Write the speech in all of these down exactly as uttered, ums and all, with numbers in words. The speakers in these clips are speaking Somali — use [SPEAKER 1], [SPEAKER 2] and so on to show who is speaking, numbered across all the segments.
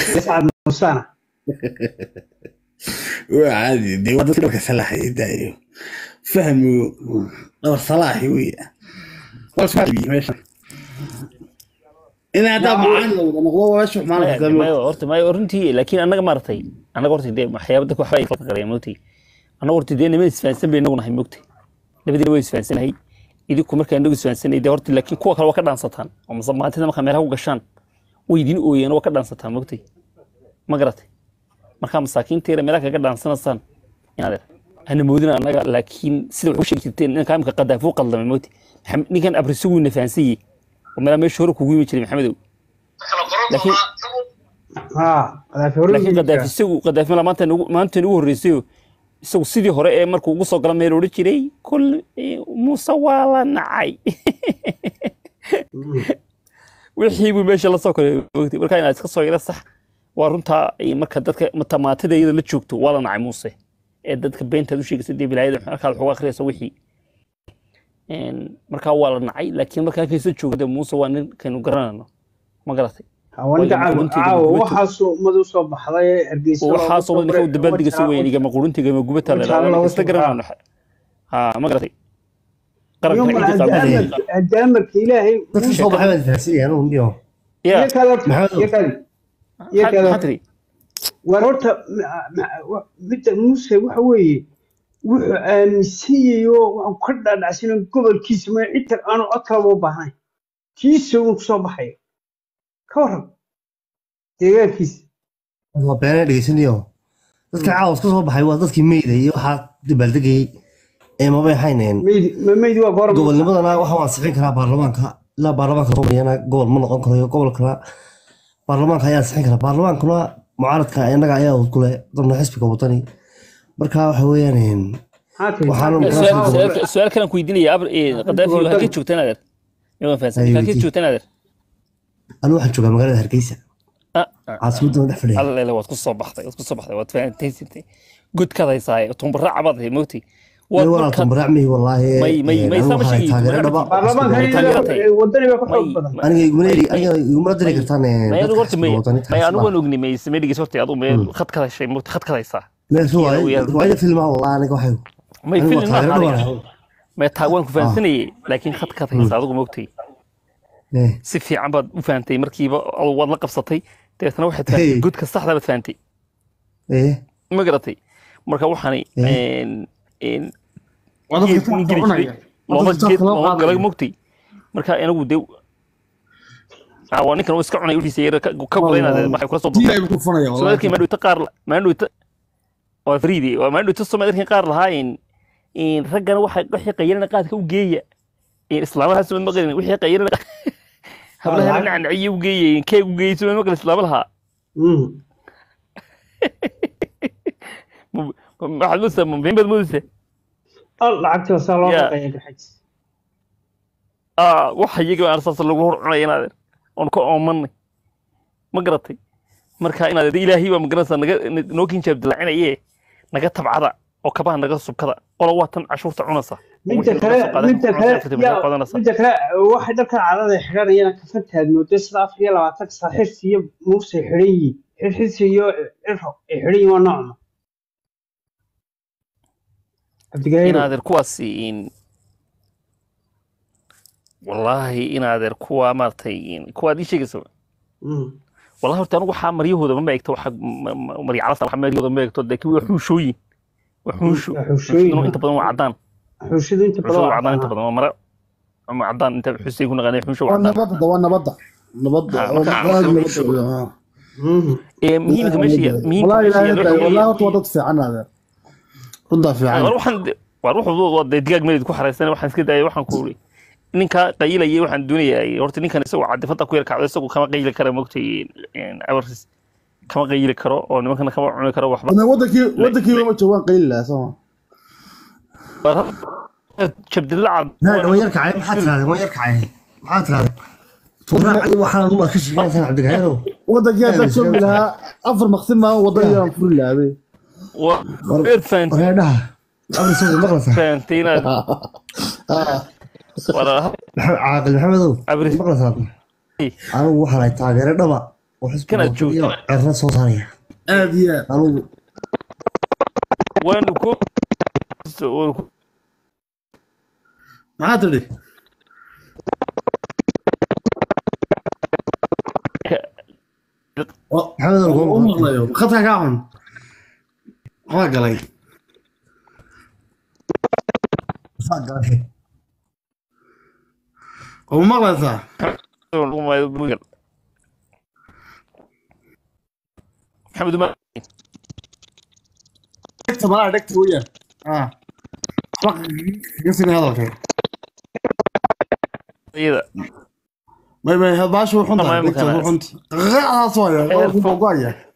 [SPEAKER 1] يسعد نصانا
[SPEAKER 2] وعادي دي وضعت لك صلاحي دايو فهموا أو صلاحي ويا وصاحبي ماشي إن هذا معنا ونقول وش
[SPEAKER 3] ما
[SPEAKER 2] معنا
[SPEAKER 3] ما
[SPEAKER 2] كلام
[SPEAKER 3] horta ma runtii laakiin anaga maartay anaga horta dee waxyaabo dadku waxba ay kala qariyeen mooti anaga horta dee niman isfahansan bay inagu nahay moogtay labadii way isfahansanahay idinku markaa inagu isfahansanay dee horta laakiin kuwa kale waa ka dhaansataan oo masamaatida markaa meelaha u gashaan way idin ooyeen waa ka dhaansataan moogtay ma garatay markaa masaakiinteena meelaha kaga dhaansanaysaan inaad ana moodina anaga laakiin sida wuxuu sheegteen in kaamka qadaafo qaldamay mooti ninkan abrisugu nafahansiyay oo meelaha meesha hore kugu yimi jiray maxamedow laakiin
[SPEAKER 1] ها قذافي هوري
[SPEAKER 3] laakiin qadaafi isagu qadaafi la maanta nagu maanta nagu horeysay isagu sidii hore ee markuu ugu soo gala meel oo jiray kul Muuse waa la nacay wixii buu meesha la soo koray markaa inaad iska soo yara sax waa runta marka dadka matamaatida iyada la joogto waa la nacay Muuse ee dadka beenta u sheegay sidii bilaayada markaa wuxuu akhriyay wixii een markaa waa la nacay laakiin markaa kaysa joogda Muuse waa nin kanu garanayno ma garatay
[SPEAKER 1] وانت عاو عاو وحاسو مدو soo baxday argeysa
[SPEAKER 3] waxa soo wadnay ka dabaaldiga soo weeyniga ma quruntiga ma gubata la Instagram ha ma garatay
[SPEAKER 1] يوم الدامر الدامر إلهي
[SPEAKER 4] dadka soo baxay wada faasiya anuu ndiyo
[SPEAKER 3] يا
[SPEAKER 1] كذا يا كذا يا كذا
[SPEAKER 3] حتري
[SPEAKER 1] ورورتا مد موسى waxa weeye wuxuu aaminsiyo waxa ka dhadhacsan gobolkiisa ma inta aanu codkaba baahan kiisa uu soo baxay كورم deegaankiis
[SPEAKER 4] waa beenay dhigaysanayo dadka caawas ka soo baxay waa dadkii meeyday iyo waxa dabaaldegay ee ma bay hayneen
[SPEAKER 1] meeydi ma meeydi waa goor
[SPEAKER 4] gobolnimadana waxa waan sixin karaa baarlamaanka la baarlamaanka Soomaaliya gobol ma noqon karo gobol kale baarlamaanka ayaa sixin karaa baarlamaankuna mucaaradka inaga ayaa u kule dadna xisbiga wadani marka waxa weeyaan
[SPEAKER 3] waxaan su'aal kale ku weydiinaya abr ee qadaafi waxa ka joogtaan adeer iyo faasay ka joogtaan adeer
[SPEAKER 4] أنا واحد شو قام قال هركيسة. عاصمة ولا فلان.
[SPEAKER 3] الله لا وتكون صباحتي وتكون صباحتي وتفهم تيسي. قد كذا يصير تنبرع عبضه موتي.
[SPEAKER 4] والله تنبرع مي والله.
[SPEAKER 3] مي مي ما يسمى شيء.
[SPEAKER 1] ودني بكون
[SPEAKER 4] أنا يقول لي أنا يوم ما أدري كرتاني.
[SPEAKER 3] ما يقول لي ما أنا ونقني ما يسمى لي صورتي أضو ما خد كذا شيء موت خد كذا يصير.
[SPEAKER 4] لا شو وايد فيلم والله أنا قاعد.
[SPEAKER 3] ما يفيلم ما يتهاون كفانسني لكن خد كذا يصير أضو موتي. si fiican baad u faantay markiiba wad la qabsatay deetana waxaad faantay gudka saxda baad faantay
[SPEAKER 4] ee
[SPEAKER 3] ma garatay marka waxaan een een
[SPEAKER 2] وضعت فعنا
[SPEAKER 3] laba jeed laba galay mugtay marka inagu dew waa ninkan iska cunay wixiisa yar ka qaleynaa maxay kula soo baxay Soomaaliya ma dhigta qaar ma dhigta waa friidi waa ma dhigta Soomaaliya qaar lahayn in ragana waxay wixii qayirna qaadka u geeya in islaamaha soo maqlin wixii qayirna hablaha nacna ay u geeyeen kee u geeyay soo maqlin islaamaha ما حد موسى من فين موسى
[SPEAKER 1] الله عكس صار الله قيد حج
[SPEAKER 3] اه waxa iyaga aan asaas lagu hor cunayna on ko oomanay ma garatay marka inaad ilaahi ba magaranaysa naga noo kin jab dilacinaye naga tabcada oo kabaha naga subkada qolo waatan cashuurta cunaysa
[SPEAKER 1] midda kale midda kale midda kale waxa dadka caadada xiranayna ka fantaad moodo sida afar iyo labaatan saaxiir iyo muuse xiranyi xirxis iyo irro xiranyi waa nooc
[SPEAKER 3] inaadeer kuwaasi in wallaahi inaadeer kuwa maartay kuwaad ii sheegayso wallahi horta anigu waxaa maryahooda ma eegto waxa marya calasta waxa maryahooda ma eegto laakiin waa xuushooyin waa xuusho xuushooyin inta badan waa cadaan
[SPEAKER 1] xuushada inta badan
[SPEAKER 3] waa cadaan inta badan waa mara ama cadaan inta xuusay ku naqanay xuusho waa
[SPEAKER 2] nabadda waa nabadda nabadda
[SPEAKER 3] ee muhiimka meesha muhiimka
[SPEAKER 2] wallahi horta waa dad fiican adeer runta fiican
[SPEAKER 3] waxaan waa ruuxdu waa digaag meelid ku xareysan waxaan iska daayay waxaan ku uri ninka qayilay waxaan doonayaa horta ninkan isagoo cadifada ku yar kacdo isagoo kama qayili karo mogtay in awarsis kama qayili karo oo nimankan kama cuni karo waxba
[SPEAKER 2] wadankii wadankii ma joogan qayl la soo
[SPEAKER 3] jabdilacad
[SPEAKER 4] لا ويرك عين ما حد هذا ويرك عين ما حد هذا ترى waxaan uma ka shaqeynaa cabdi gaheero
[SPEAKER 2] wadankii aad soo bilaha afar maqsin ma wadayaan fur laabe
[SPEAKER 3] وإرفان
[SPEAKER 4] وهذا أمر سوي مغلسة
[SPEAKER 3] فانتينا ولا
[SPEAKER 4] عاقل محمد مغلسة أنا وحنا تاجر دبا وحسبي
[SPEAKER 3] كانت
[SPEAKER 4] الوطني عرنا صوت عليها
[SPEAKER 2] اديا
[SPEAKER 4] أنا
[SPEAKER 3] وين كو
[SPEAKER 2] ما ادري
[SPEAKER 4] محمد
[SPEAKER 2] ام
[SPEAKER 4] الغول
[SPEAKER 2] الله خطها كاعون ما قالي ومرة ثا
[SPEAKER 3] محمد ما
[SPEAKER 2] دكت ما دكت ويا اه قصني هذا الخير
[SPEAKER 3] إذا
[SPEAKER 2] ما ما هذا باش وحنت
[SPEAKER 3] تمام
[SPEAKER 2] دكت
[SPEAKER 3] كمان.
[SPEAKER 2] وحنت غير صويا
[SPEAKER 3] إيه.
[SPEAKER 2] فوقايا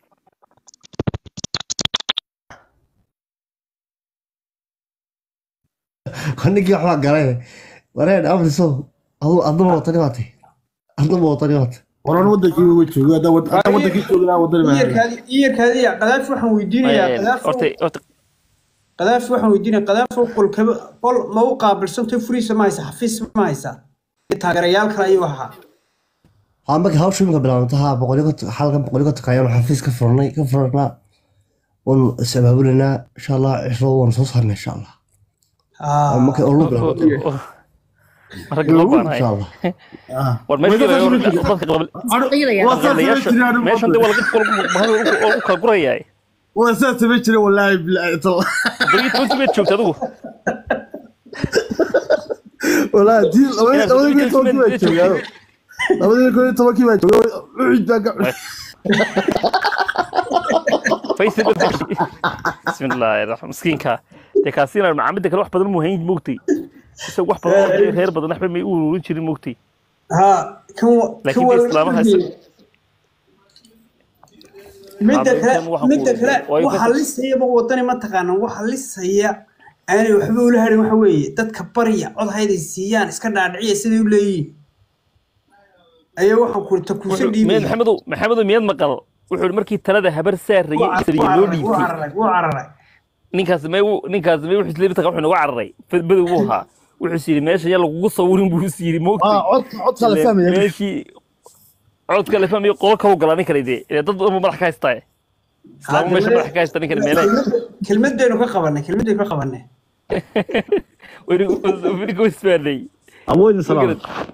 [SPEAKER 4] خليك يا حواق قرايه ورين أمر سو هو أنظمة وطنياتي أنظمة وطنياتي
[SPEAKER 2] وران ودك وجهه هذا ود هذا ودك يقول لا ودني ما
[SPEAKER 1] iyarkaadi iyarkaadi qadaaf waxaan weydiinayaa qadaaf
[SPEAKER 3] horta horta
[SPEAKER 1] qadaaf waxaan weydiinayaa qadaaf qolka qol ma u qaabilsantay furiisa ma haysa xafiis ma haysa taageerayaal kale ayuu ahaa
[SPEAKER 4] ها مركي هاوش يمكن بلانتها بقولك حلقة بقولك تكاين حفيز كفرني كفرنا والسبب لنا إن شاء الله عشرة ونصوصنا إن شاء الله
[SPEAKER 1] ah
[SPEAKER 4] مركي أقول له
[SPEAKER 3] rag loo
[SPEAKER 4] إن
[SPEAKER 3] baahnay
[SPEAKER 4] شاء الله
[SPEAKER 3] war meesha meesha hadda waa laga qol u kala gurayaa
[SPEAKER 2] واساس بيجري والله بالله
[SPEAKER 3] bariid inta meed joogta adigu
[SPEAKER 4] ولا دي أولي أولي بيت توكي ما يجوا أولي كل توكي ما يجوا عيد بقى
[SPEAKER 3] Facebook بسم الله الرحمن مسكينka de kaasina macaamida kale wax badan mu hayn moogtay isagoo wax badan heer badan waxba may u ururin jirin moogtay
[SPEAKER 1] ha kan
[SPEAKER 3] laakiin de islaamaha
[SPEAKER 1] midda kale midda kale waxa lisaya wadani ma taqaanan waxa lisaya aanay waxba u lahayn waxa weeye dadka bariya cod hayday siiyaan iska dhaadhiciya sidii u leeyihiin ayaa waxaan ku takuusan dhiibay
[SPEAKER 3] maxamedo maxamedo miyad maqal wuxuu markii talada habar saarayay isriyo loo dhiibtay
[SPEAKER 1] wuu cararay
[SPEAKER 3] ninkaas may ninkaas may wuxuu isleeyahay wuxuu nagu cararay badow buu ahaa wuxuu siiri meesha yar lagu sawirin buu siiri moogtay
[SPEAKER 2] اه عد عد خلي فهمي
[SPEAKER 3] meeshii cod kale fahmay qol ka ogolaanin kale dee dad uma madax ka haystaa islaam meesha madax ka haystaa ninkan meelay
[SPEAKER 1] kelmadeenu ka qabanay kelmadeenu ka qabanay
[SPEAKER 3] warigu warigu isfaanay
[SPEAKER 2] أموين السلام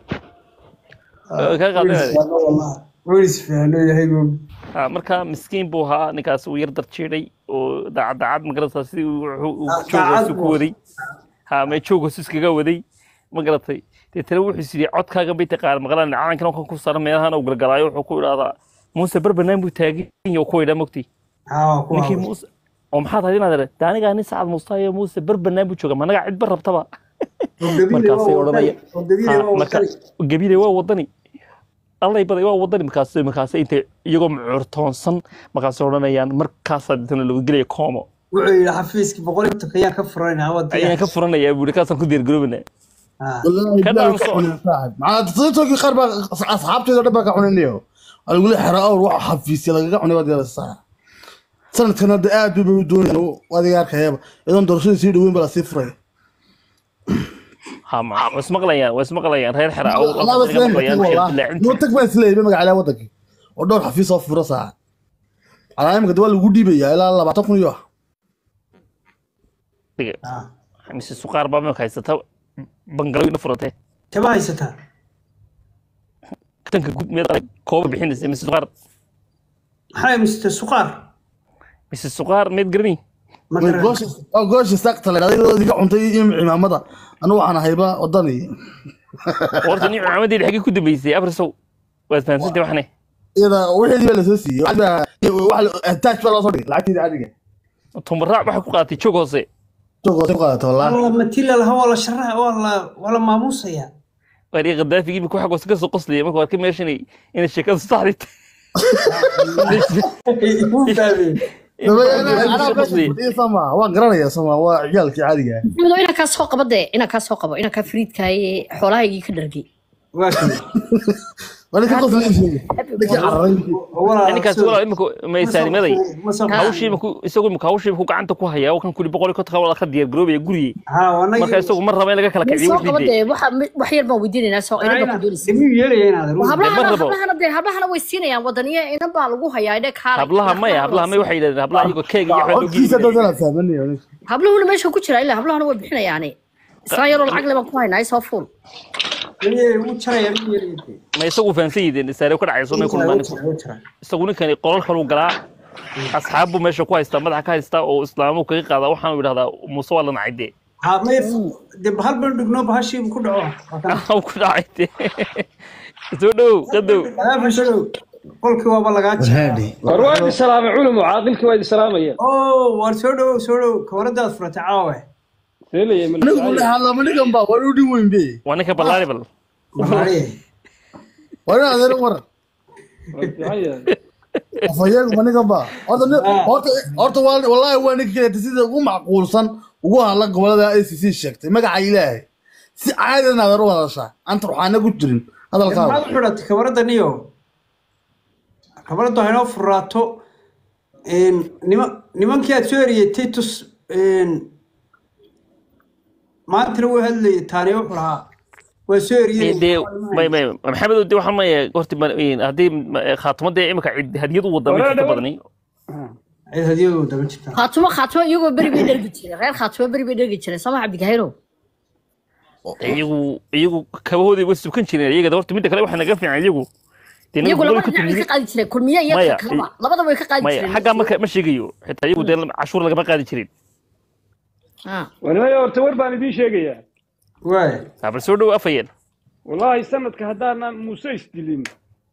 [SPEAKER 3] ka qaaday
[SPEAKER 1] wallahi wariis faano yahay
[SPEAKER 3] ah marka miskiin buu ahaa ninkaas uu yar darjeeday oo daacad daacad magarata sidii uu joogo ku waday ha ma joogo iskaga waday magaratay tira wuxuu sidii codkaaga bay taqaan maqlaan caankan kan ku saaran meelahan uu galgalaayo wuxuu ku yiraahdaa Muuse barbanaan buu taagay iyo ku yidhaa mogtay
[SPEAKER 1] ah ku
[SPEAKER 3] ninkii Muuse oo maxaad hadina dare daaniga nin saacad Muuse iyo Muuse barbanaan buu jooga managa cid bar rabtaba markaas ay oranaya marka gabiile waa wadani الله يبدأ يوا وضني مكاسب مكاسب أنت يقوم عرتونسن مكاسب ورانيان مركاسة دتنا لو جري كومو.
[SPEAKER 1] وعي حفيزك بقول أنت كيا كفرنا هوا.
[SPEAKER 3] أي كفرنا يا أبو ركاسة كدير جروبنا.
[SPEAKER 2] والله كذا صعب. مع تصيتك خرب أصحابتي ده بقى حنينيو. أقول لي حرام روح حفيز يلا قاعد ودي الساعة. سنة كنا دقات بدون وادي يارك يا إذا درسوا يصيروا وين بلا صفر.
[SPEAKER 3] هم واسمع ليان واسمع ليان هاي الحرا أو
[SPEAKER 2] لا بس لين نوتك بس لين بمجا على وضعك ودور حفيظ في راسها على أيام قدوة الودي بيا إلا الله بعطفني يوه
[SPEAKER 3] دقيقة مش السكر بامي خايستها بنجلوي نفرته
[SPEAKER 1] كم خايستها
[SPEAKER 3] كتنك كوب مية كوب بحين مش السكر
[SPEAKER 1] هاي مش السكر
[SPEAKER 3] مش السكر مية جرني
[SPEAKER 2] جوش أو جوش استقتل هذا اللي قاعد يم عمامة أنا وأنا هيبة وضني
[SPEAKER 3] وردني عمدي الحقيقة كده بيسي أبرسو واسمع سنتي وحنا
[SPEAKER 2] إذا واحد يبي لسوسي واحد واحد أتاك ولا صدق لعتي عادي
[SPEAKER 3] ثم الرعب حكو قاتي شو قصي
[SPEAKER 2] شو قصي قاتي والله
[SPEAKER 1] والله ما تيلا الهوا ولا شرها ولا ولا ماموسة يا
[SPEAKER 3] وري غدافي يجيب كل حاجة وسكس قصلي ما كنت كم يشني إن الشكل صارت
[SPEAKER 2] أنا أنا بس إيه سما هو قرنا يا سما هو عيالك عادي يعني
[SPEAKER 5] مدو إنا كاسو قبضة إنا كاسو قبض إنا كفريد كاي حولاي يجي كدرجي
[SPEAKER 1] واكن
[SPEAKER 2] ولا كقص ليش لك عرين
[SPEAKER 3] ninkaas walaal imika maysaanimaday hawshii imika isagu imika hawshii imika gacanta ku haya oo kan kuli boqol ka taxawal ka diyaar garoobay guriga
[SPEAKER 1] ha wana
[SPEAKER 3] marka isagu mar raba in laga kala kiciyo
[SPEAKER 5] wixii waxa wax yar baan weydiinayna soo inaba ku doonaysa
[SPEAKER 1] dimi yeelayeen aad
[SPEAKER 5] hablaha hablaha de hablaha way siinayaan wadaniya in baa lagu hayaa ina kaala
[SPEAKER 3] hablaha may hablaha may waxay yiraahdeen hablaha iyagu keeg iyo waxa loo
[SPEAKER 2] kiisa dadana fahmanay
[SPEAKER 5] habluhu meesha ku jira ilaa hablaha way bixinayaan isla yar lacag laba ku haynaa soo fuul
[SPEAKER 1] ee uu jaraya yeelayeen
[SPEAKER 3] ma isagu faansiideen isaare ku dhacayso ma kulmaan isagu ninkan qolal kale u galaa asxaabu meesha ku haysta madaxa ka haysta oo islaamu kaga qaada waxaan u yiraahdaa muuse wala nacayde
[SPEAKER 1] ha may dib hal bal dhigno bahashii ku dhaco
[SPEAKER 3] ku dhacayde soo dhow qadow
[SPEAKER 1] aa fashadow qolkii waaba laga
[SPEAKER 6] jeeday warwaad salaam culum caaqilkii waad salaamaya
[SPEAKER 1] oo war soo dhow soo dhow kawaradaad furata caawe
[SPEAKER 6] leeyahay
[SPEAKER 2] anigu la hadla manigan ba war u dhiweyn be
[SPEAKER 3] wanaka balaari bal
[SPEAKER 2] wala adeer war afayeen manigan ba horta horta horta wallahi waa ninka sida ugu macquulsan ugu hadla gobolada A C C sheegtay magaca Ilaahay si caadi ah adeer wadasha anta waxaana ku jirin hadalka
[SPEAKER 1] ma xidhatay kawarada niyo kawarada hayno furaato in nimankii aad soo eriyay tus in maanta uu hadlay taani wuxuu lahaa waa soo eriyay
[SPEAKER 3] may may maxamed uu waxa ma qorti hadii khaatimada imika hadiyadu wadamay ka badnay
[SPEAKER 1] ay hadiyadu wadamay jirta
[SPEAKER 5] khaatimo khaatimo iyagu bari bay dhalgi jiray reer khaatimo bari bay dhalgi jiray sama Cabdi Gahiro
[SPEAKER 3] iyagu iyagu kabahoodii way subkan jireen iyaga horta mid kale waxa naga fiican iyagu
[SPEAKER 5] iyagu laba ka qaadi jiray kulmiye iyo kaba labada way ka qaadi jireen
[SPEAKER 3] xaga marka ma sheegayo xitaa iyagu dee cashuur laga qaadi jiray
[SPEAKER 5] ah
[SPEAKER 6] wanaay horta war baan idin sheegaya
[SPEAKER 1] way
[SPEAKER 3] abal soo dhow afayeen
[SPEAKER 6] wallahi sanadka hadana Muuse isdilin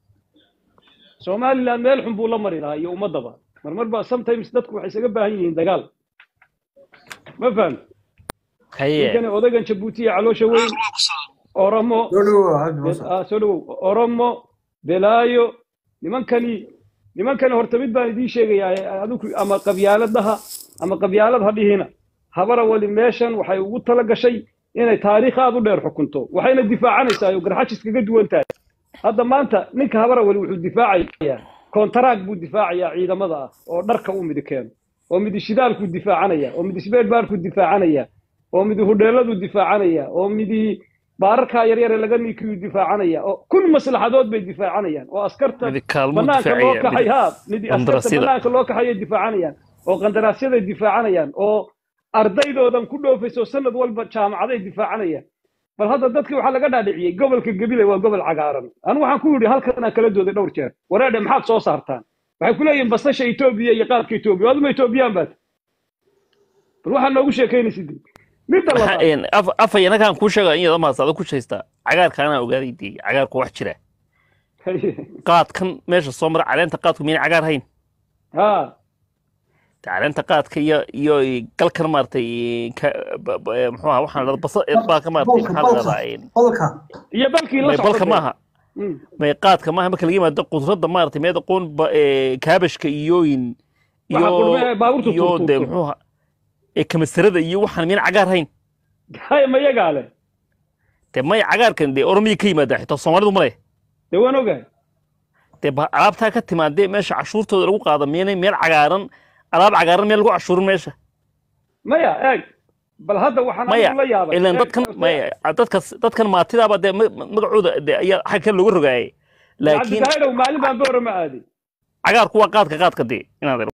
[SPEAKER 6] Soomaaliland meel xun buu la mari lahaa iyo umadaba marmar ba sometimes dadku waxay isaga baahan yihiin dagaal ma faham
[SPEAKER 3] haye
[SPEAKER 6] kan odagan Djibouti caloosha weyn Oromo soo dhow Oromo belaayo nimankani nimankani horta mid baan idin sheegayaa adigu ama qabyaaladaha ama qabyaalad hadhiina habara wali meeshan waxay ugu tala gashay inay taariikh aad u dheer xukunto waxayna difaacanaysaa oo garxajis kaga duwan tahay hadda maanta ninka habara wali wuxuu difaacayaa kontract buu difaacayaa ciidamada oo dharka u mid keen oo mid shidaalku difaacanaya oo mid isbeed baarku difaacanaya oo mid hudheeladu difaacanaya oo mid baarka yar yar laga nikiyo difaacanaya oo kun maslaxadood bay difaacanayaan oo askarta banaanka loo kaxaya mid askarta banaanka loo kaxaya difaacanayaan oo qandaraasyada difaacanayaan oo ardaydoodan ku dhoofayso sanad walba jaamacaday difaacanayaan bal hadda dadkii waxa laga dhaadhiciyay gobolka Gabiley waa gobol cagaaran anu waxaan ku yiri halkan aan kala dooday dhowr jeer wareedhe maxaad soo saartaan waxay ku leeyihiin basasha Itoobiya iyo qaadka Itoobiya wadama Itoobiyaan baad bal waxaan noogu sheekeynaysid midda
[SPEAKER 3] labaad af afayana kan ku sheegay in yada maasada ku sheeysta cagaarkaana ogaaday cagaarku wax jira qaadkan meesha soo mar caleenta qaadku meel cagaar hayn
[SPEAKER 6] ha
[SPEAKER 3] caleenta qaadka iyo iyo galkan maartay muxuu ahaa waxaan la basal baa ka maartay
[SPEAKER 1] qolka
[SPEAKER 6] iyo balkii la
[SPEAKER 3] socday balka maaha may qaadka maaha marka laga yimaado qudrada maartay meed qoon kaabashka iyo in iyo iyo de muxuu ahaa ee kamasarada iyo waxaan meel cagaar hayn
[SPEAKER 6] hay ma yagaale
[SPEAKER 3] te may cagaarkan de Oromiya ka yimaada xitaa Soomaalidu ma leh
[SPEAKER 6] de waan ogahay
[SPEAKER 3] te alaabta ka timaadee meesha cashuurtooda lagu qaado meel meel cagaaran alaab cagaaran meel lagu cashuurin meesha
[SPEAKER 6] maya eeg bal hadda waxaan la yaabay
[SPEAKER 3] ilaan dadkan maya dadkas dadkan maatidaaba de magacooda ayaa xag kan lagu rogaayay
[SPEAKER 6] laakiin maalin baan booro ma aadi
[SPEAKER 3] cagaarku waa qaadka qaadka de inaad